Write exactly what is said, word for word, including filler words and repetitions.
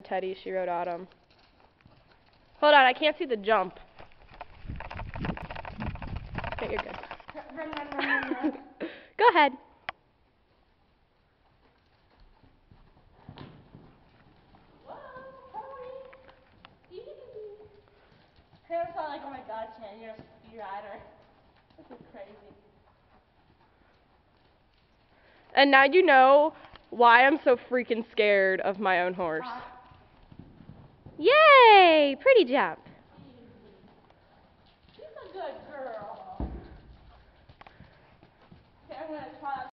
Teddy, she wrote Autumn. Hold on, I can't see the jump. Okay, you're good. Run, run, run, run, run. Go ahead. Whoa, pony. Parents are like, oh my god, Chan, you're a speed rider. This is crazy. And now you know why I'm so freaking scared of my own horse. Uh, Yay! Pretty jump. She's a good girl. Okay, I'm gonna try.